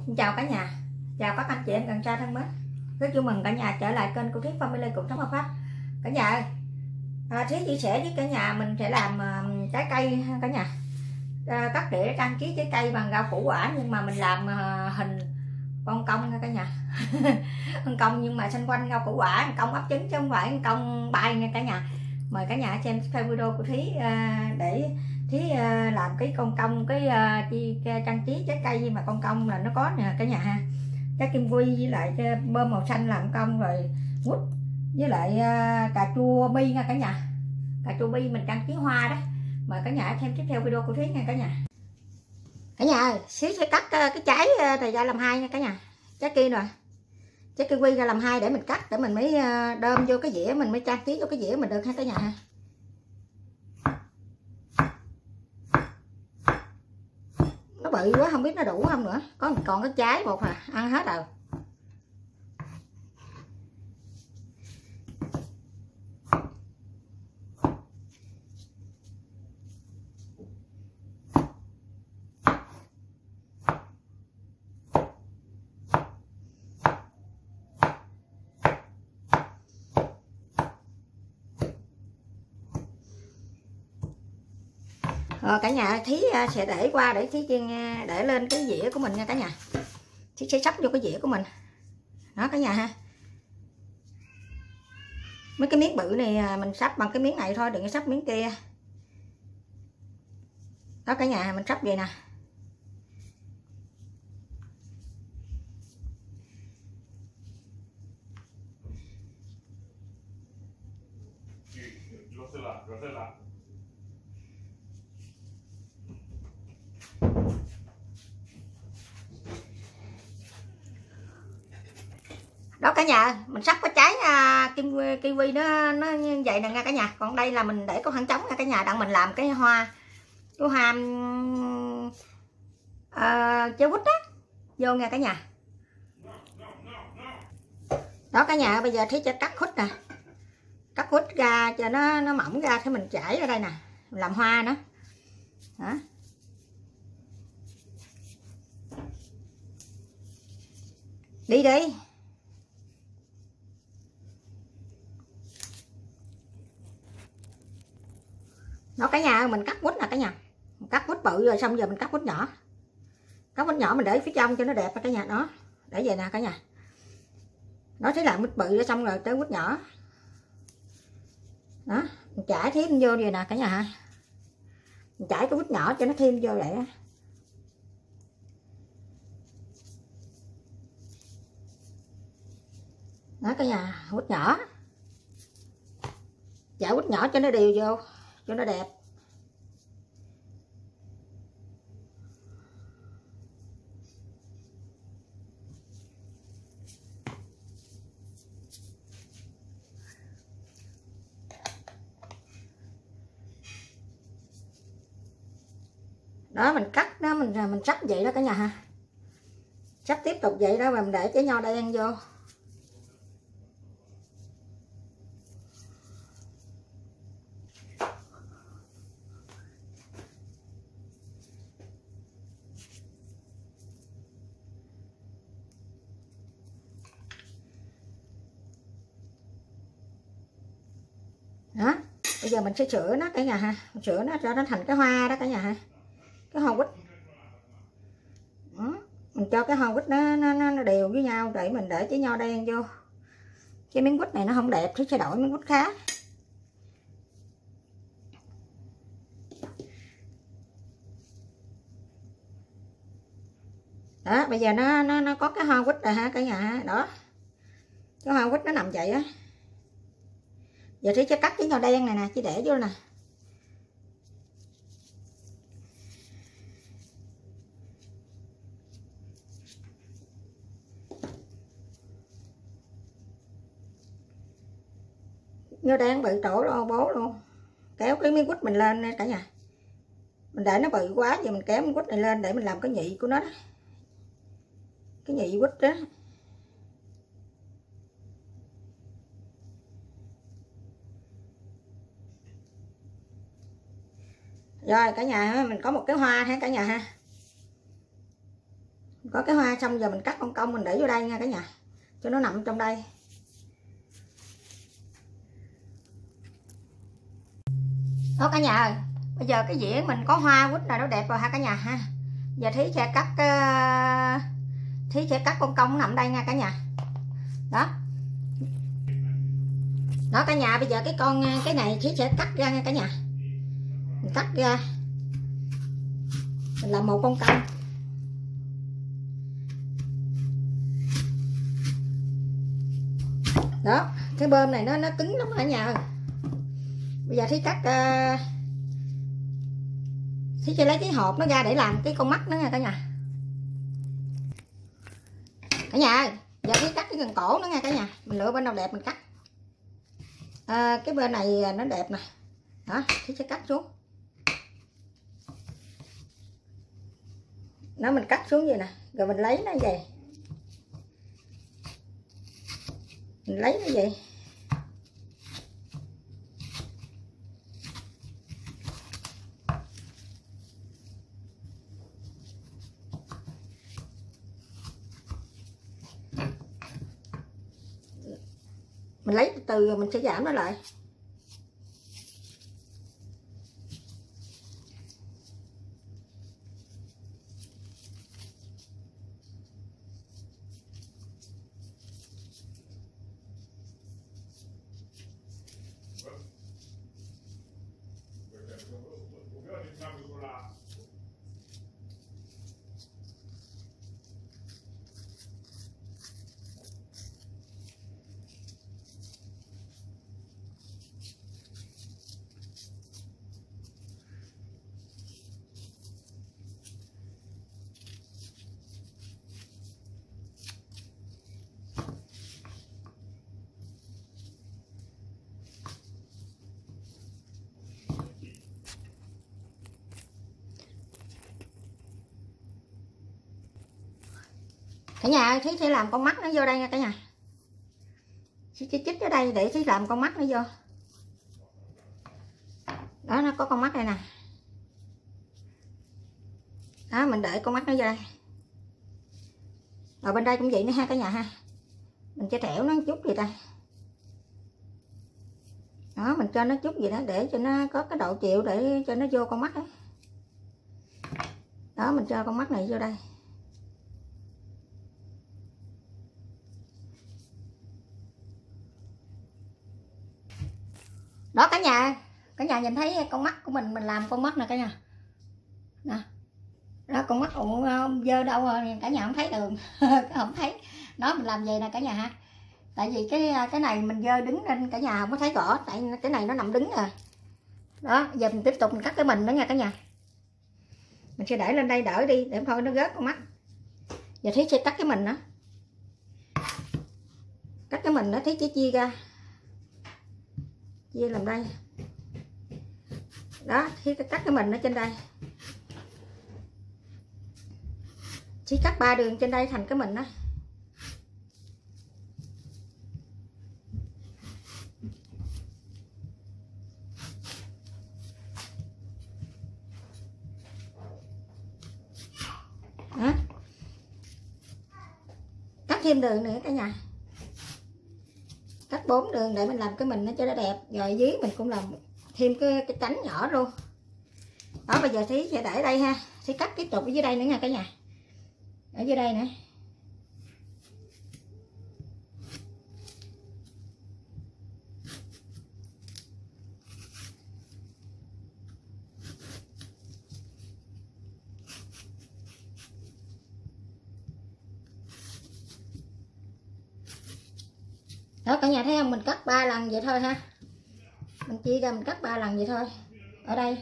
Xin chào cả nhà, chào các anh chị em gần xa thân mến. Rất vui mừng cả nhà trở lại kênh của Thúy Family Cuộc Sống Hợp Pháp. Cả nhà ơi, Thúy chia sẻ với cả nhà mình sẽ làm trái cây cả nhà. Cắt tỉa trang trí trái cây bằng rau củ quả, nhưng mà mình làm hình con công nha cả nhà. Con công nhưng mà xung quanh rau củ quả, con công ấp trứng chứ không phải con công bay nha cả nhà. Mời cả nhà xem video của Thúy để Thúy làm cái con công, cái trang trí trái cây mà con công là nó có nè cả nhà ha. Trái kim quy với lại bơm màu xanh làm công, rồi quýt với lại cà chua bi nha cả nhà. Cà chua bi mình trang trí hoa đó. Mời cả nhà xem tiếp theo video của Thúy nha cả nhà. Cả nhà ơi, xíu sẽ cắt cái trái này ra làm hai nha cả nhà. Trái kia rồi, trái kiwi ra làm hai để mình cắt, để mình mới đơm vô cái dĩa, mình mới trang trí vô cái dĩa mình được ha cả nhà ha. Nó bự quá không biết nó đủ không nữa, còn cái trái một à, ăn hết rồi. Rồi cả nhà, Thí sẽ để qua để Thí để lên cái dĩa của mình nha cả nhà. Thí sẽ sắp vô cái dĩa của mình đó cả nhà ha. Mấy cái miếng bự này mình sắp bằng cái miếng này thôi, đừng có sắp miếng kia đó cả nhà. Mình sắp vậy nè. Đó cả nhà, mình sắp cái trái kiwi nó như vậy nè nha cả nhà. Còn đây là mình để có khoảng trống nha cả nhà, đặng mình làm cái hoa trái quýt đó vô nha cả nhà. Đó cả nhà, bây giờ Thí cho cắt quýt nè, cắt quýt ra cho nó mỏng ra, thì mình trải ở đây nè, mình làm hoa nữa đó. Đi đi. Đó cả nhà, mình cắt quýt nè cả nhà. Mình cắt quýt bự rồi, xong giờ mình cắt quýt nhỏ. Cắt quýt nhỏ mình để phía trong cho nó đẹp cả nhà. Đó, để vậy nè cả nhà. Đó, thấy làm quýt bự rồi xong rồi tới quýt nhỏ. Đó, mình chải thêm vô vậy nè cả nhà ha. Mình chải cái quýt nhỏ cho nó thêm vô vậy đó. Đó cả nhà, quýt nhỏ. Chải quýt nhỏ cho nó đều vô, cho nó đẹp. Đó, mình cắt đó, mình sắp vậy đó cả nhà ha. Sắp tiếp tục vậy đó, và mình để trái nho đen vô. Đó, bây giờ mình sẽ sửa nó cả nhà ha, mình sửa nó cho nó thành cái hoa đó cả nhà ha, cái hoa quýt. Đó, mình cho cái hoa quýt nó đều với nhau, để mình để trái nho đen vô. Cái miếng quýt này nó không đẹp thì sẽ đổi miếng quýt khác. Đó, bây giờ nó có cái hoa quýt rồi ha cả nhà ha. Đó, cái hoa quýt nó nằm vậy á. Giờ thì cho cắt cái nho đen này nè, chỉ để vô nè. Nho đen bự trổ luôn, bố luôn. Kéo cái miếng quýt mình lên cả nhà. Mình để nó bự quá, giờ mình kéo miếng quýt này lên để mình làm cái nhị của nó đó. Cái nhị quýt đó. Rồi cả nhà, mình có một cái hoa ha cả nhà ha. Có cái hoa xong giờ mình cắt cong cong mình để vô đây nha cả nhà, cho nó nằm trong đây. Đó cả nhà ơi, bây giờ cái dĩa mình có hoa quýt là nó đẹp rồi ha cả nhà ha. Giờ Thí sẽ cắt cong cong nằm đây nha cả nhà. Đó đó cả nhà, bây giờ cái này Thí sẽ cắt ra nha cả nhà. Mình cắt ra, mình làm một con cong. Đó, cái bơm này nó cứng lắm cả nhà ơi. Bây giờ Thí cắt Thí sẽ lấy cái hộp nó ra để làm cái con mắt nữa nha cả nhà. Cả nhà ơi, giờ Thí cắt cái gần cổ nữa nha cả nhà. Mình lựa bên nào đẹp mình cắt. Cái bên này nó đẹp nè. Đó, Thí sẽ cắt xuống. Nó mình cắt xuống vậy nè, rồi mình lấy nó vậy. Mình lấy nó vậy. Mình lấy từ từ rồi mình sẽ giảm nó lại. Cả nhà Thí sẽ làm con mắt nó vô đây nha cả nhà. Thí chích ở đây để Thí làm con mắt nó vô. Đó, nó có con mắt đây nè. Đó, mình để con mắt nó vô đây. Rồi bên đây cũng vậy nữa ha cả nhà ha. Mình sẽ thẻo nó một chút vậy ta. Đó, mình cho nó chút gì đó để cho nó có cái độ chịu để cho nó vô con mắt đó. Đó, mình cho con mắt này vô đây. Đó cả nhà nhìn thấy con mắt của mình làm con mắt nè cả nhà. Nè. Đó, con mắt dơ đâu rồi cả nhà không thấy đường. Không thấy. Đó, mình làm vậy nè cả nhà ha. Tại vì cái này mình dơ đứng nên cả nhà không có thấy rõ, tại cái này nó nằm đứng rồi. Đó, giờ mình tiếp tục mình cắt cái mình nữa nha cả nhà. Mình sẽ để lên đây đỡ đi để thôi nó rớt con mắt. Giờ Thí sẽ cắt cái mình đó. Cắt cái mình đó Thí chỉ chia ra. Chia làm đây. Đó, Thí cắt cái mình ở trên đây. Thí cắt 3 đường trên đây thành cái mình đó. Đó. Cắt thêm đường nữa cả nhà. Cắt 4 đường để mình làm cái mình nó cho nó đẹp. Rồi dưới mình cũng làm thêm cái cánh nhỏ luôn. Đó, bây giờ Thí sẽ để đây ha. Thí cắt tiếp tục ở dưới đây nữa nha cả nhà. Ở dưới đây nữa. Đó cả nhà thấy không, mình cắt 3 lần vậy thôi ha. Mình chia ra mình cắt 3 lần vậy thôi. Ở đây.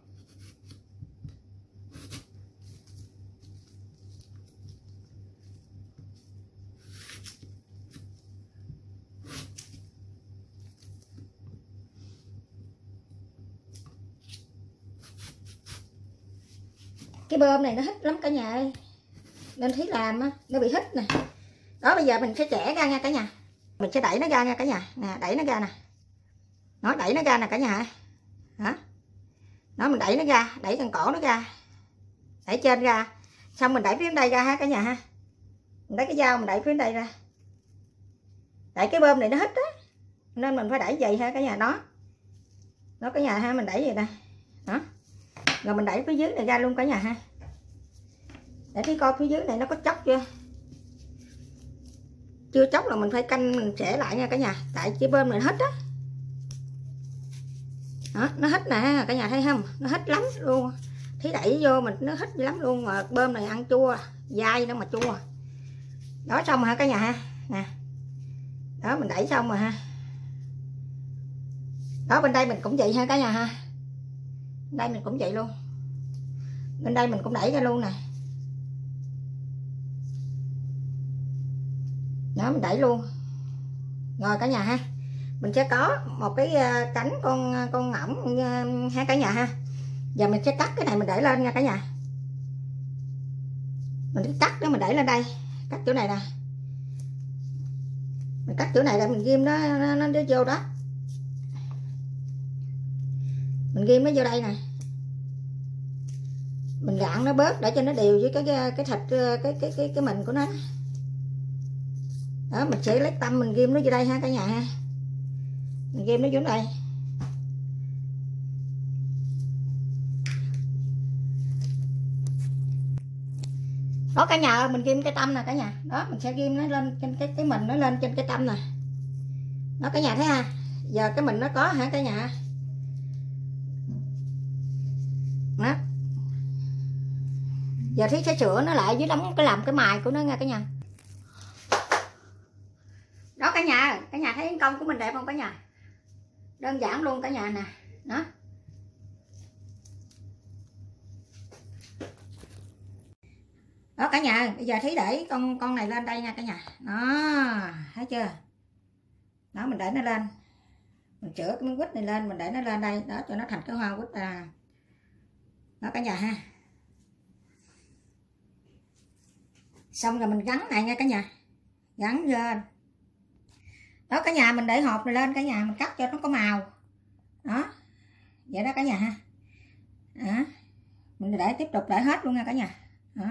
Cái bơm này nó hít lắm cả nhà ơi. Nên Thí làm á, nó bị hít nè. Đó, bây giờ mình sẽ chẻ ra nha cả nhà. Mình sẽ đẩy nó ra nha cả nhà. Nè, đẩy nó ra nè. Nó đẩy nó ra nè cả nhà. Hả? Nó mình đẩy nó ra, đẩy cần cổ nó ra. Đẩy trên ra. Xong mình đẩy phía đây ra ha cả nhà ha. Mình lấy cái dao mình đẩy phía đây ra. Đẩy cái bơm này nó hít á, nên mình phải đẩy vậy ha cả nhà. Đó cả nhà ha, mình đẩy vậy nè. Đó. Rồi mình đẩy phía dưới này ra luôn cả nhà ha. Để thấy coi phía dưới này nó có chóc chưa. Chưa chóc là mình phải canh mình xẻ lại nha cả nhà. Tại cái bơm này nó hít á. Đó, nó hít nè cả nhà thấy không? Nó hít lắm luôn. Thí đẩy vô mình nó hít lắm luôn. Mà bơm này ăn chua, dai nó mà chua. Đó xong rồi ha cả nhà ha. Nè. Đó mình đẩy xong rồi ha. Đó bên đây mình cũng vậy ha cả nhà ha. Bên đây mình cũng vậy luôn. Bên đây mình cũng đẩy ra luôn nè. Đó mình đẩy luôn. Rồi cả nhà ha. Mình sẽ có một cái cánh con ngỗng ha cả nhà ha. Giờ mình sẽ cắt cái này mình để lên nha cả nhà. Mình cắt đó mình để lên đây. Cắt chỗ này nè. Mình cắt chỗ này là mình ghim nó vô đó. Mình ghim nó vô đây nè. Mình gạn nó bớt để cho nó đều với cái thịt cái mình của nó. Đó mình sẽ lấy tăm mình ghim nó vô đây ha cả nhà ha. Mình ghim nó vô đây. Đó cả nhà ơi, mình ghim cái tăm nè cả nhà. Đó mình sẽ ghim nó lên trên cái mình nó lên trên cái tăm nè. Đó cả nhà thấy ha. Giờ cái mình nó có hả cả nhà. Đó. Giờ Thí sẽ sửa nó lại với đóng cái làm cái mài của nó nha cả nhà. Đó cả nhà thấy công của mình đẹp không cả nhà? Đơn giản luôn cả nhà nè. Đó. Đó cả nhà, bây giờ Thí để con này lên đây nha cả nhà. Đó, thấy chưa? Đó mình để nó lên. Mình chữa cái miếng quýt này lên, mình để nó lên đây, đó cho nó thành cái hoa quýt à. Đó cả nhà ha. Xong rồi mình gắn này nha cả nhà. Gắn lên. Đó cả nhà mình để hộp này lên cả nhà, mình cắt cho nó có màu. Đó. Vậy đó cả nhà ha. Đó. Mình để tiếp tục để hết luôn nha cả nhà. Đó.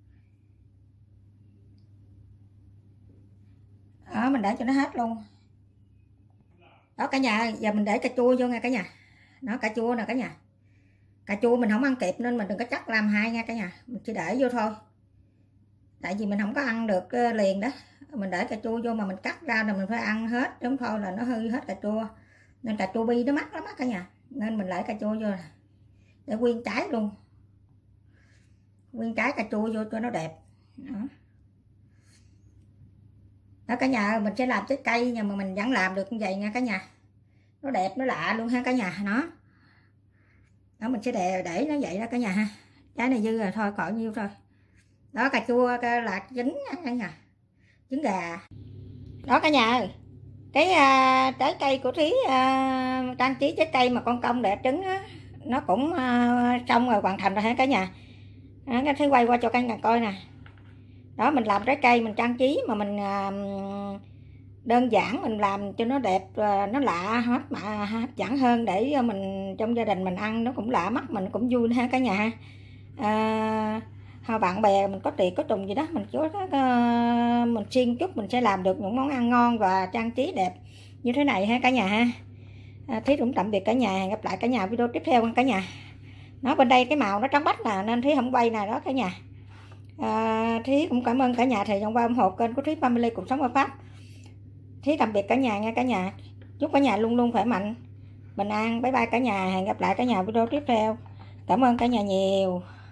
Đó mình để cho nó hết luôn. Đó cả nhà, giờ mình để cà chua vô nha cả nhà. Đó cà chua nè cả nhà. Cà chua mình không ăn kịp nên mình đừng có chắc làm hai nha cả nhà. Mình chỉ để vô thôi. Tại vì mình không có ăn được liền đó. Mình để cà chua vô mà mình cắt ra là mình phải ăn hết, đúng thôi là nó hư hết cà chua. Nên cà chua bi nó mắc lắm á cả nhà. Nên mình để cà chua vô để nguyên trái luôn. Nguyên trái cà chua vô cho nó đẹp. Đó. Đó cả nhà, mình sẽ làm trái cây nhưng mà mình vẫn làm được như vậy nha cả nhà. Nó đẹp, nó lạ luôn ha cả nhà. Đó mình sẽ để nó vậy đó cả nhà ha. Trái này dư rồi thôi, còn nhiêu thôi. Đó cà chua là trứng nha cả nhà. Trứng gà. Đó cả nhà ơi. Cái trái cây của Thí trang trí trái cây mà con công đẻ trứng á, nó cũng xong rồi, hoàn thành rồi ha cả nhà. Thí quay qua cho cả nhà coi nè. Đó mình làm trái cây mình trang trí mà mình đơn giản, mình làm cho nó đẹp, nó lạ hấp dẫn hơn để mình trong gia đình mình ăn nó cũng lạ mắt, mình cũng vui ha cả nhà ha. Bạn bè mình có tiệc có tùng gì đó mình mình xiên chút mình sẽ làm được những món ăn ngon và trang trí đẹp như thế này ha cả nhà ha. Thí cũng tạm biệt cả nhà, hẹn gặp lại cả nhà video tiếp theo cả nhà. Nó bên đây cái màu nó trắng bách nè nên Thí không quay nè đó cả nhà. Thí cũng cảm ơn cả nhà thời gian qua ủng hộ kênh của Thí Family Cuộc Sống Ở Pháp. Thí tạm biệt cả nhà nha cả nhà. Chúc cả nhà luôn luôn khỏe mạnh, bình an. Bye bye cả nhà, hẹn gặp lại cả nhà video tiếp theo. Cảm ơn cả nhà nhiều.